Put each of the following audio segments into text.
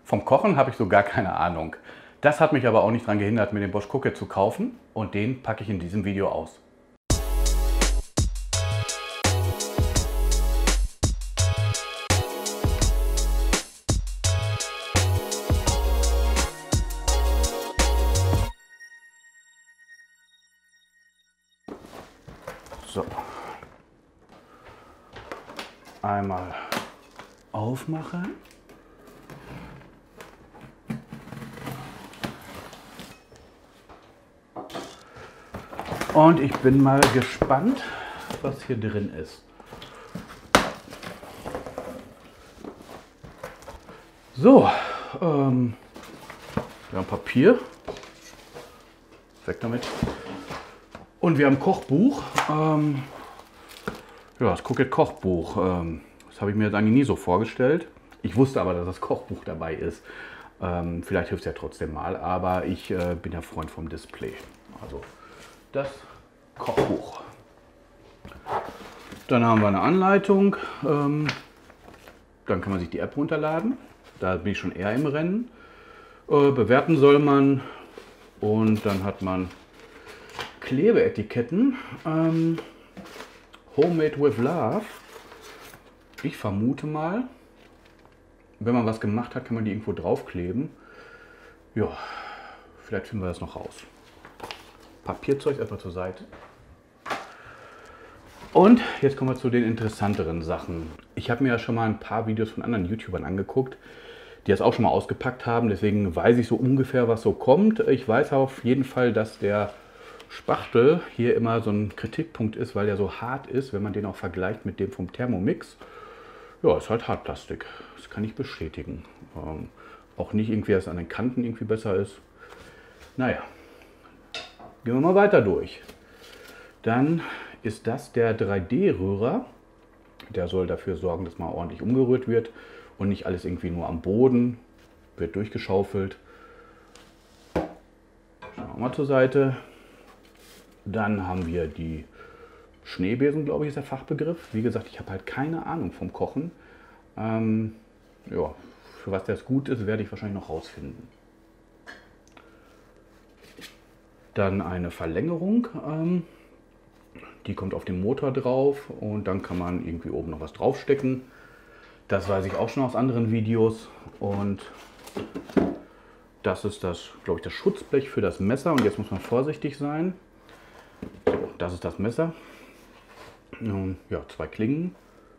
Vom Kochen habe ich so gar keine Ahnung. Das hat mich aber auch nicht daran gehindert, mir den Bosch Cooker zu kaufen und den packe ich in diesem Video aus. So. Einmal aufmachen. Und ich bin mal gespannt, was hier drin ist. So, wir haben Papier. Weg damit. Und wir haben ein Kochbuch. Ja, das Cookit-Kochbuch. Das habe ich mir jetzt eigentlich nie so vorgestellt. Ich wusste aber, dass das Kochbuch dabei ist. Vielleicht hilft es ja trotzdem mal, aber ich bin ja Freund vom Display. Also das Kochbuch. Dann haben wir eine Anleitung. Dann kann man sich die App runterladen. Da bin ich schon eher im Rennen. Bewerten soll man. Und dann hat man Klebeetiketten. Homemade with Love. Ich vermute mal, wenn man was gemacht hat, kann man die irgendwo draufkleben. Ja, vielleicht finden wir das noch raus. Papierzeug erstmal zur Seite. Und jetzt kommen wir zu den interessanteren Sachen. Ich habe mir ja schon mal ein paar Videos von anderen YouTubern angeguckt, die das auch schon mal ausgepackt haben. Deswegen weiß ich so ungefähr, was so kommt. Ich weiß auf jeden Fall, dass der Spachtel hier immer so ein Kritikpunkt ist, weil der so hart ist, wenn man den auch vergleicht mit dem vom Thermomix. Ja, ist halt Hartplastik. Das kann ich bestätigen. Auch nicht irgendwie, dass es an den Kanten irgendwie besser ist. Naja, gehen wir mal weiter durch. Dann ist das der 3D-Rührer. Der soll dafür sorgen, dass mal ordentlich umgerührt wird und nicht alles irgendwie nur am Boden wird durchgeschaufelt. Schauen wir mal zur Seite. Dann haben wir die Schneebesen, glaube ich, ist der Fachbegriff. Wie gesagt, ich habe halt keine Ahnung vom Kochen. Ja, für was das gut ist, werde ich wahrscheinlich noch rausfinden. Dann eine Verlängerung. Die kommt auf den Motor drauf und dann kann man irgendwie oben noch was draufstecken. Das weiß ich auch schon aus anderen Videos. Und das ist das, glaube ich, das Schutzblech für das Messer. Und jetzt muss man vorsichtig sein. So, das ist das Messer. Ja, 2 Klingen.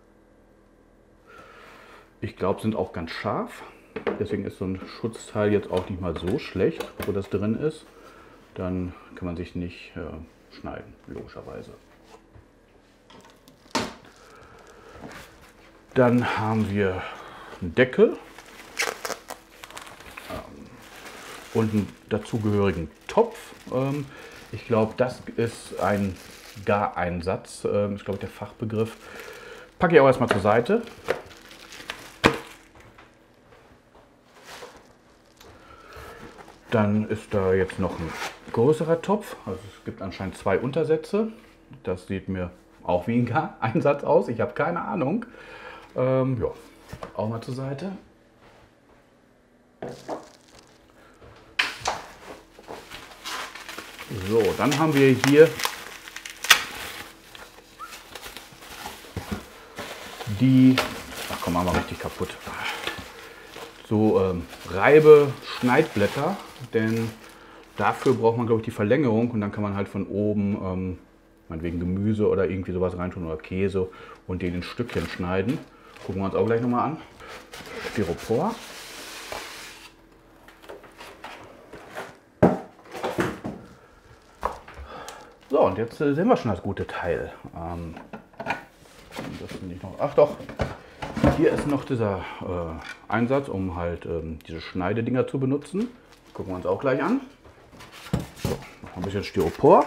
Ich glaube, sind auch ganz scharf. Deswegen ist so ein Schutzteil jetzt auch nicht mal so schlecht, wo das drin ist. Dann kann man sich nicht schneiden, logischerweise. Dann haben wir einen Deckel und einen dazugehörigen Topf. Ich glaube, das ist ein Gareinsatz, ist glaube ich der Fachbegriff. Packe ich auch erstmal zur Seite. Dann ist da jetzt noch ein größerer Topf. Also es gibt anscheinend 2 Untersätze. Das sieht mir auch wie ein Gareinsatz aus. Ich habe keine Ahnung. Ja, auch mal zur Seite. So, dann haben wir hier die, ach komm, machen wir richtig kaputt. So Reibe-Schneidblätter, denn dafür braucht man, glaube ich, die Verlängerung und dann kann man halt von oben meinetwegen Gemüse oder irgendwie sowas reintun oder Käse und den in Stückchen schneiden. Gucken wir uns auch gleich nochmal an. Styropor. So, und jetzt sehen wir schon das gute Teil. Das nicht noch, ach doch, hier ist noch dieser Einsatz, um halt diese Schneidedinger zu benutzen. Gucken wir uns auch gleich an. So, noch ein bisschen Styropor.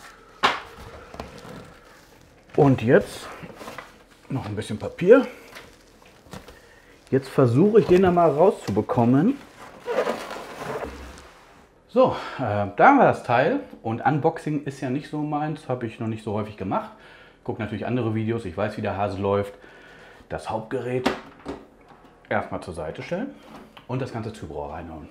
Und jetzt noch ein bisschen Papier. Jetzt versuche ich den da mal rauszubekommen. So, da haben wir das Teil und Unboxing ist ja nicht so meins, habe ich noch nicht so häufig gemacht. Gucke natürlich andere Videos, ich weiß, wie der Hase läuft. Das Hauptgerät erstmal zur Seite stellen und das ganze Zubehör reinhauen.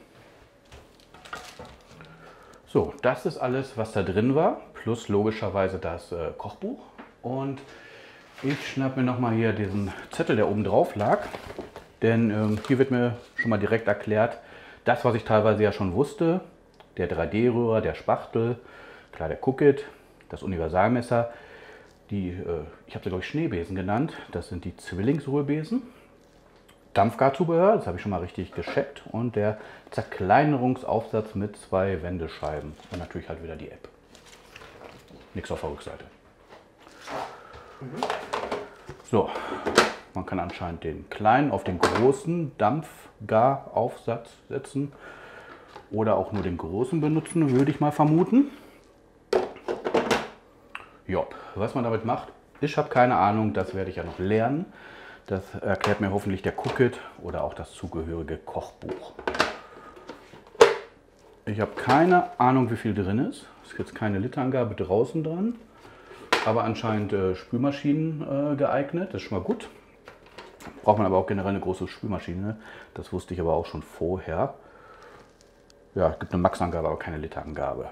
So, das ist alles, was da drin war, plus logischerweise das Kochbuch. Und ich schnappe mir nochmal hier diesen Zettel, der oben drauf lag, denn hier wird mir schon mal direkt erklärt, das, was ich teilweise ja schon wusste, der 3D-Rührer, der Spachtel, klar der Cookit, das Universalmesser, ich habe sie glaube ich Schneebesen genannt, das sind die Zwillingsrührbesen. Dampfgarzubehör, das habe ich schon mal richtig gecheckt, und der Zerkleinerungsaufsatz mit 2 Wendescheiben und natürlich halt wieder die App. Nichts auf der Rückseite. So, man kann anscheinend den kleinen auf den großen Dampfgaraufsatz setzen oder auch nur den großen benutzen, würde ich mal vermuten. Ja, was man damit macht, ich habe keine Ahnung, das werde ich ja noch lernen. Das erklärt mir hoffentlich der Cookit oder auch das zugehörige Kochbuch. Ich habe keine Ahnung, wie viel drin ist. Es ist jetzt keine Literangabe draußen dran, aber anscheinend Spülmaschinen geeignet. Das ist schon mal gut. Braucht man aber auch generell eine große Spülmaschine. Das wusste ich aber auch schon vorher. Ja, es gibt eine Max-Angabe, aber keine Literangabe.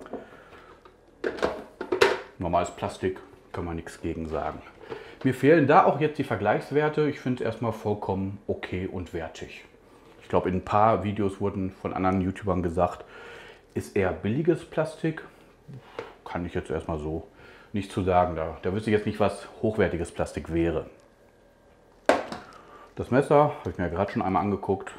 Normales Plastik, kann man nichts gegen sagen. Mir fehlen da auch jetzt die Vergleichswerte. Ich finde es erstmal vollkommen okay und wertig. Ich glaube, in ein paar Videos wurden von anderen YouTubern gesagt, ist eher billiges Plastik. Kann ich jetzt erstmal so nicht zu sagen. Da wüsste ich jetzt nicht, was hochwertiges Plastik wäre. Das Messer habe ich mir ja gerade schon einmal angeguckt.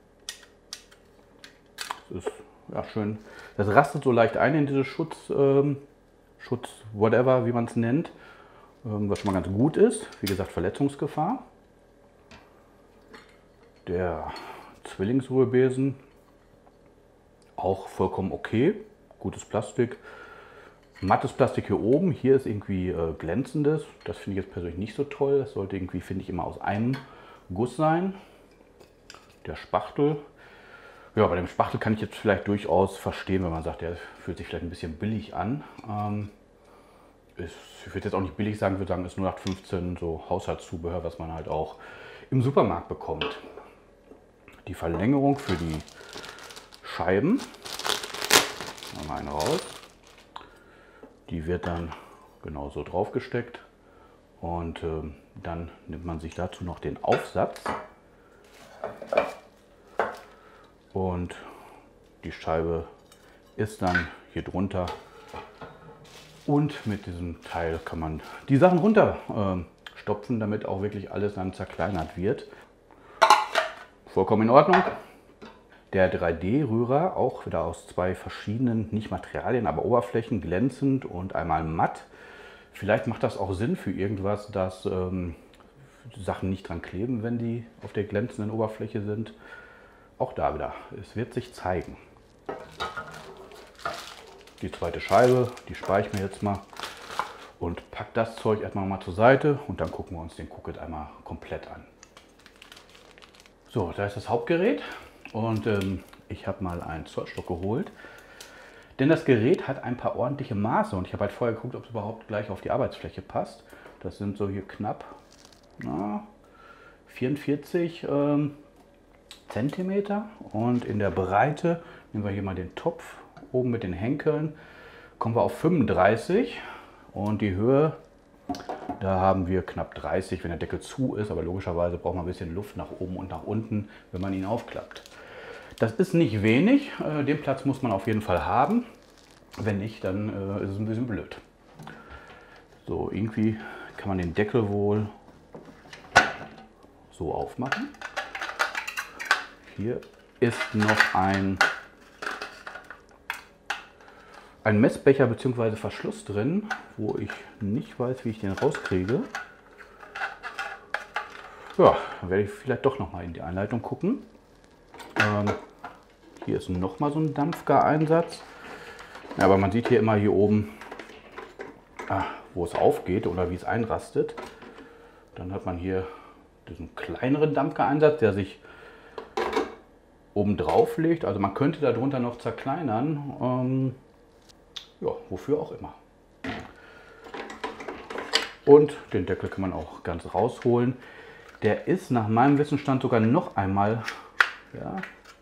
Das ist ja schön. Das rastet so leicht ein in diese Schutz whatever, wie man es nennt. Was schon mal ganz gut ist. Wie gesagt, Verletzungsgefahr. Der Zwillingsrührbesen auch vollkommen okay. Gutes Plastik. Mattes Plastik hier oben. Hier ist irgendwie glänzendes. Das finde ich jetzt persönlich nicht so toll. Das sollte irgendwie, finde ich, immer aus einem Guss sein. Der Spachtel. Ja, bei dem Spachtel kann ich jetzt vielleicht durchaus verstehen, wenn man sagt, der fühlt sich vielleicht ein bisschen billig an. Ich würde jetzt auch nicht billig sagen, ich würde sagen, ist 0815 so Haushaltszubehör, was man halt auch im Supermarkt bekommt. Die Verlängerung für die Scheiben, mal eine raus, die wird dann genau so drauf gesteckt und dann nimmt man sich dazu noch den Aufsatz und die Scheibe ist dann hier drunter. Und mit diesem Teil kann man die Sachen runterstopfen, damit auch wirklich alles dann zerkleinert wird. Vollkommen in Ordnung. Der 3D-Rührer, auch wieder aus 2 verschiedenen, nicht Materialien, aber Oberflächen, glänzend und einmal matt. Vielleicht macht das auch Sinn für irgendwas, dass Sachen nicht dran kleben, wenn die auf der glänzenden Oberfläche sind. Auch da wieder, es wird sich zeigen. Die zweite Scheibe, die spare ich mir jetzt mal und packe das Zeug erstmal mal zur Seite und dann gucken wir uns den Cookit einmal komplett an. So, da ist das Hauptgerät und ich habe mal einen Zollstock geholt, denn das Gerät hat ein paar ordentliche Maße und ich habe halt vorher geguckt, ob es überhaupt gleich auf die Arbeitsfläche passt. Das sind so hier knapp 44 Zentimeter und in der Breite, nehmen wir hier mal den Topf, oben mit den Henkeln, kommen wir auf 35 und die Höhe, da haben wir knapp 30, wenn der Deckel zu ist, aber logischerweise braucht man ein bisschen Luft nach oben und nach unten, wenn man ihn aufklappt. Das ist nicht wenig, den Platz muss man auf jeden Fall haben, wenn nicht, dann ist es ein bisschen blöd. So, irgendwie kann man den Deckel wohl so aufmachen. Hier ist noch ein Messbecher bzw. Verschluss drin, wo ich nicht weiß, wie ich den rauskriege. Ja, dann werde ich vielleicht doch noch mal in die Anleitung gucken. Hier ist noch mal so ein Dampfgareinsatz. Ja, aber man sieht hier immer hier oben, wo es aufgeht oder wie es einrastet. Dann hat man hier diesen kleineren Dampfgareinsatz, der sich oben drauf legt. Also man könnte darunter noch zerkleinern. Ja, wofür auch immer. Und den Deckel kann man auch ganz rausholen. Der ist nach meinem Wissensstand sogar noch einmal Ja.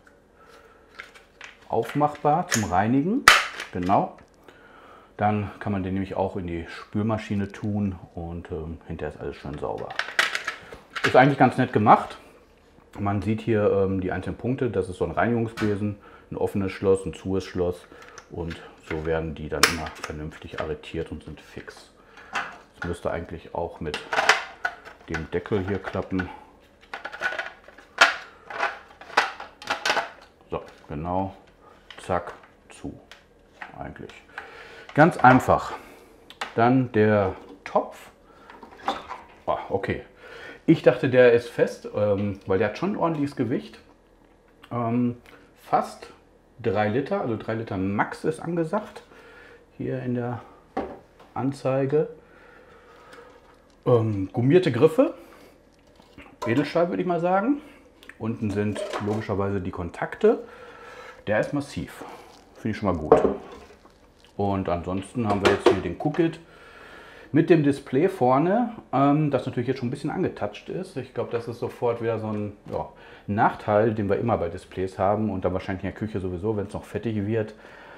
Aufmachbar zum Reinigen. Genau. Dann kann man den nämlich auch in die Spülmaschine tun und hinterher ist alles schön sauber. Ist eigentlich ganz nett gemacht. Man sieht hier die einzelnen Punkte. Das ist so ein Reinigungsbesen, ein offenes Schloss, ein zues Schloss und so werden die dann immer vernünftig arretiert und sind fix. Das müsste eigentlich auch mit dem Deckel hier klappen. So, genau. Zack, zu. Eigentlich. Ganz einfach. Dann der Topf. Oh, okay. Ich dachte, der ist fest, weil der hat schon ein ordentliches Gewicht. Fast 3 Liter, also 3 Liter Max ist angesagt. Hier in der Anzeige. Gummierte Griffe. Edelstahl würde ich mal sagen. Unten sind logischerweise die Kontakte. Der ist massiv. Finde ich schon mal gut. Und ansonsten haben wir jetzt hier den Cookit mit dem Display vorne, das natürlich jetzt schon ein bisschen angetatscht ist. Ich glaube, das ist sofort wieder so ein Nachteil, den wir immer bei Displays haben und dann wahrscheinlich in der Küche sowieso, wenn es noch fettig wird.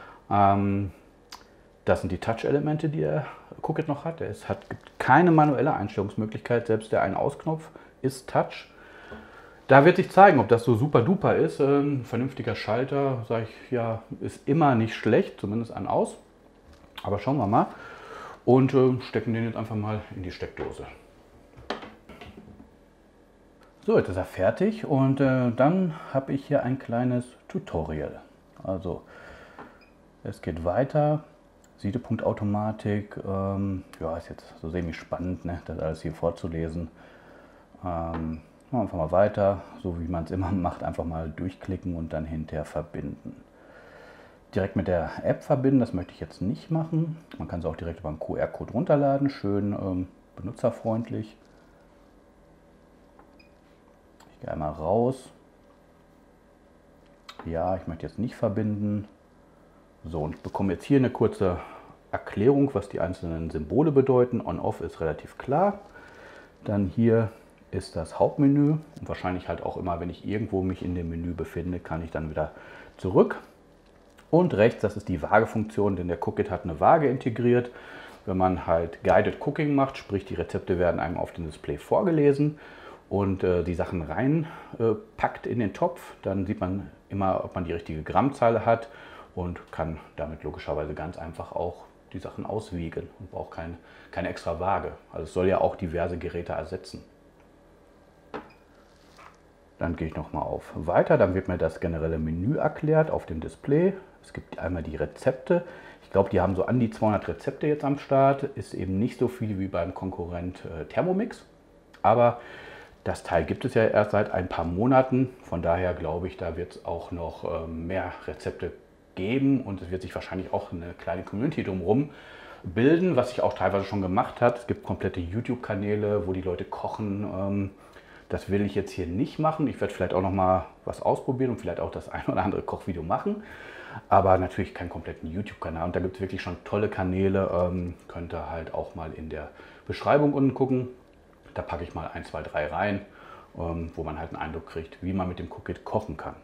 Das sind die Touch-Elemente, die der Cookit noch hat. Gibt keine manuelle Einstellungsmöglichkeit, selbst der Ein-Aus-Knopf ist Touch. Da wird sich zeigen, ob das so super duper ist. Ein vernünftiger Schalter, sage ich ja, ist immer nicht schlecht, zumindest an aus. Aber schauen wir mal und stecken den jetzt einfach mal in die Steckdose. So, jetzt ist er fertig und dann habe ich hier ein kleines Tutorial. Also es geht weiter. Siedepunktautomatik, ja, ist jetzt so semi-spannend, ne, das alles hier vorzulesen. Einfach mal weiter, so wie man es immer macht, einfach mal durchklicken und dann hinterher verbinden. Direkt mit der App verbinden, das möchte ich jetzt nicht machen. Man kann es auch direkt über einen QR-Code runterladen, schön benutzerfreundlich. Ich gehe einmal raus. Ja, ich möchte jetzt nicht verbinden. So, und ich bekomme jetzt hier eine kurze Erklärung, was die einzelnen Symbole bedeuten. On-Off ist relativ klar. Dann hier ist das Hauptmenü und wahrscheinlich halt auch immer, wenn ich irgendwo mich in dem Menü befinde, kann ich dann wieder zurück. Und rechts, das ist die Waagefunktion, denn der Cookit hat eine Waage integriert. Wenn man halt Guided Cooking macht, sprich die Rezepte werden einem auf dem Display vorgelesen und die Sachen reinpackt in den Topf, dann sieht man immer, ob man die richtige Grammzahl hat und kann damit logischerweise ganz einfach auch die Sachen auswiegen und braucht keine extra Waage. Also es soll ja auch diverse Geräte ersetzen. Dann gehe ich nochmal auf Weiter, dann wird mir das generelle Menü erklärt auf dem Display. Es gibt einmal die Rezepte. Ich glaube, die haben so an die 200 Rezepte jetzt am Start. Ist eben nicht so viel wie beim Konkurrent Thermomix. Aber das Teil gibt es ja erst seit ein paar Monaten. Von daher glaube ich, da wird es auch noch mehr Rezepte geben. Und es wird sich wahrscheinlich auch eine kleine Community drumherum bilden, was sich auch teilweise schon gemacht hat. Es gibt komplette YouTube-Kanäle, wo die Leute kochen. Das will ich jetzt hier nicht machen. Ich werde vielleicht auch noch mal was ausprobieren und vielleicht auch das ein oder andere Kochvideo machen. Aber natürlich keinen kompletten YouTube-Kanal. Und da gibt es wirklich schon tolle Kanäle. Könnt ihr halt auch mal in der Beschreibung unten gucken. Da packe ich mal 1, 2, 3 rein, wo man halt einen Eindruck kriegt, wie man mit dem Cookit kochen kann.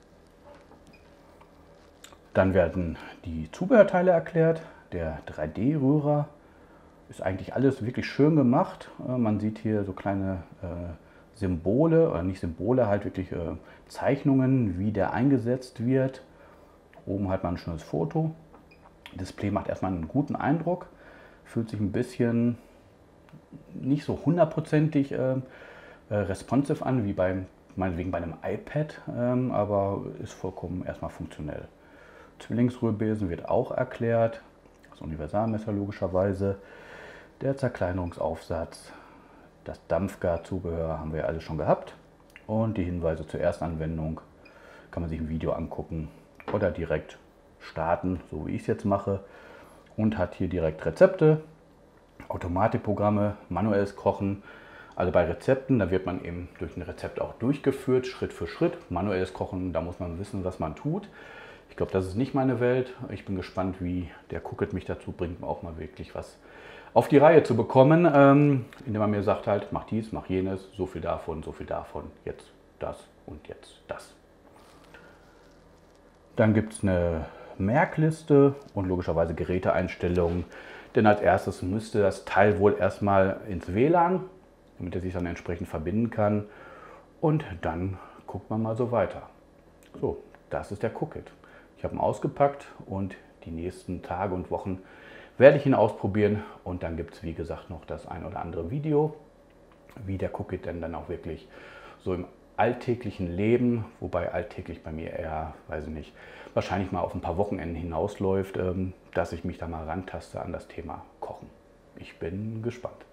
Dann werden die Zubehörteile erklärt. Der 3D-Rührer ist eigentlich alles wirklich schön gemacht. Man sieht hier so kleine Symbole, oder nicht Symbole, halt wirklich Zeichnungen, wie der eingesetzt wird. Oben hat man ein schönes Foto. Das Display macht erstmal einen guten Eindruck. Fühlt sich ein bisschen nicht so hundertprozentig responsive an, wie meinetwegen bei einem iPad, aber ist vollkommen erstmal funktionell. Zwillingsrührbesen wird auch erklärt. Das Universalmesser logischerweise. Der Zerkleinerungsaufsatz. Das Dampfgarzubehör haben wir ja alles schon gehabt. Und die Hinweise zur Erstanwendung kann man sich im Video angucken oder direkt starten, so wie ich es jetzt mache. Und hat hier direkt Rezepte, Automatikprogramme, manuelles Kochen. Also bei Rezepten, da wird man eben durch ein Rezept auch durchgeführt, Schritt für Schritt. Manuelles Kochen, da muss man wissen, was man tut. Ich glaube, das ist nicht meine Welt. Ich bin gespannt, wie der Cookit mich dazu bringt, auch mal wirklich was auf die Reihe zu bekommen, indem man mir sagt halt, mach dies, mach jenes, so viel davon, jetzt das und jetzt das. Dann gibt es eine Merkliste und logischerweise Geräteeinstellungen. Denn als erstes müsste das Teil wohl erstmal ins WLAN, damit er sich dann entsprechend verbinden kann. Und dann guckt man mal so weiter. So, das ist der Cookit. Ich habe ihn ausgepackt und die nächsten Tage und Wochen werde ich ihn ausprobieren. Und dann gibt es, wie gesagt, noch das ein oder andere Video, wie der Cookit denn dann auch wirklich so im alltäglichen Leben, wobei alltäglich bei mir eher, weiß ich nicht, wahrscheinlich mal auf ein paar Wochenenden hinausläuft, dass ich mich da mal rantaste an das Thema Kochen. Ich bin gespannt.